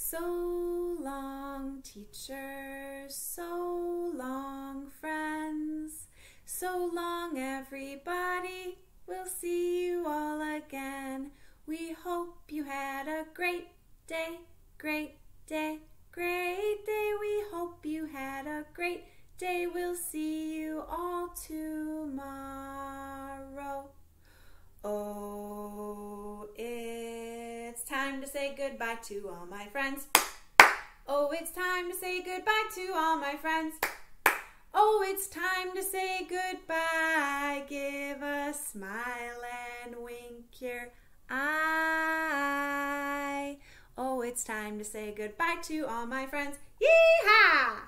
So long, teachers, so long, friends, so long, everybody, we'll see you all again. We hope you had a great day, great day, great day. We hope you had a great day. We'll see you all tomorrow. Oh, it's time to say goodbye to all my friends. Oh, it's time to say goodbye to all my friends. Oh, it's time to say goodbye. Give a smile and wink your eye. Oh, it's time to say goodbye to all my friends. Yee-haw!